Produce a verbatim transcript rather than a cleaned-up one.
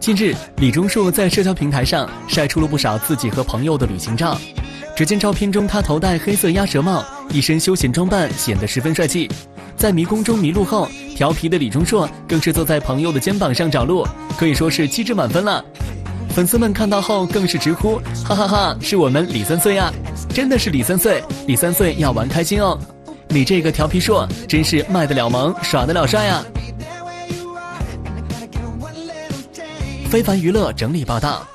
近日，李钟硕在社交平台上晒出了不少自己和朋友的旅行照。只见照片中，他头戴黑色鸭舌帽，一身休闲装扮，显得十分帅气。在迷宫中迷路后，调皮的李钟硕更是坐在朋友的肩膀上找路，可以说是气质满分了。粉丝们看到后更是直呼哈哈哈，是我们李三岁啊！真的是李三岁，李三岁要玩开心哦！你这个调皮硕真是卖得了萌，耍得了帅啊！非凡娱乐整理报道。